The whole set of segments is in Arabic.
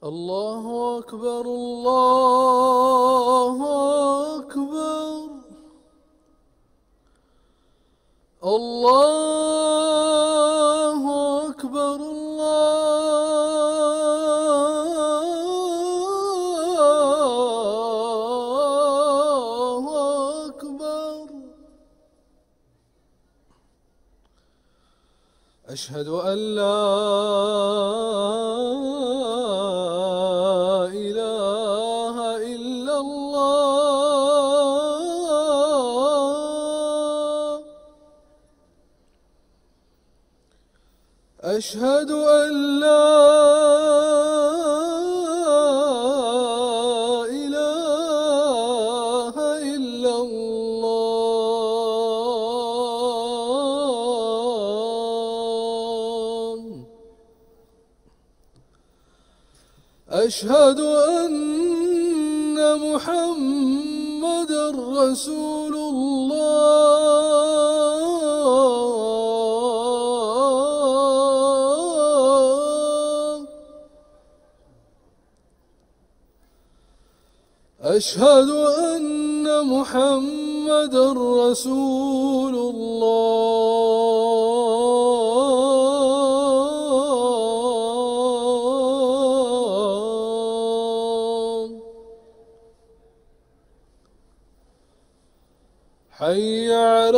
الله أكبر الله أكبر الله أكبر الله أكبر. أشهد أن لا إله إلا الله. أشهد أن لا إله إلا الله. أشهد أن محمدًا رسول الله. أشهد أن محمدًا رسول الله. حي على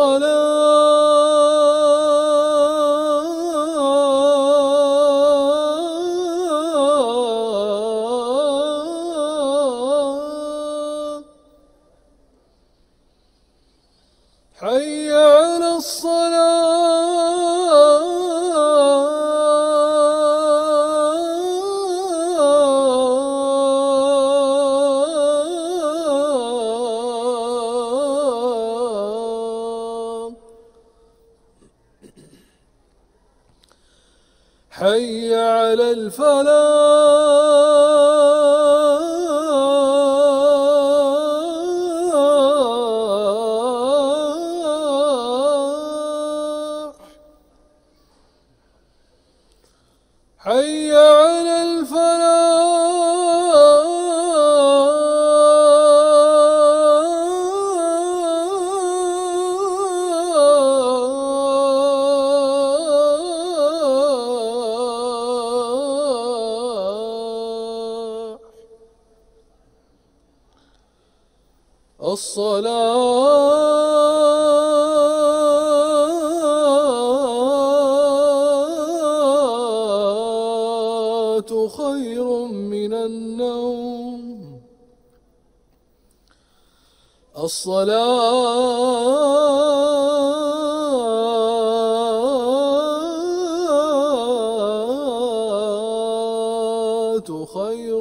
الصلاة. حي على الصلاة. حي على الفلاح. حي على الفلاح. الصلاة خير من النوم. الصلاة خير